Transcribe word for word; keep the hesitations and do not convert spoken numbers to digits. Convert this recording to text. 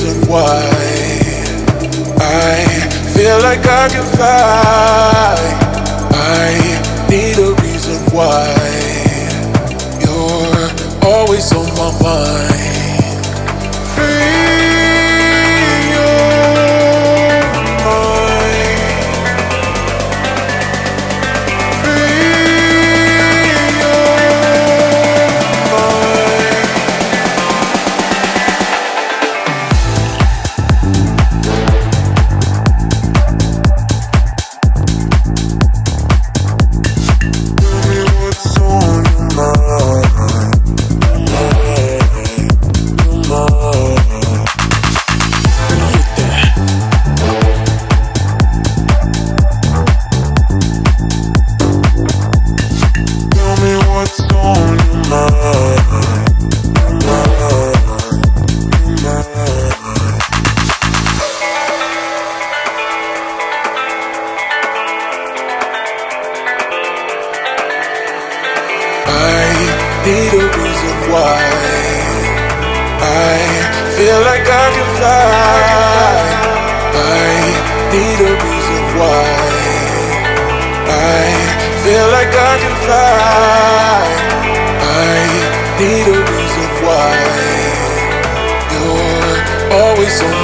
reason why I feel like I can fly. I need a reason why you're always on my mind. Free your mind. Free your mind. Need a reason why I feel like I can fly. I need a reason why I feel like I can fly. I need a reason why you're always on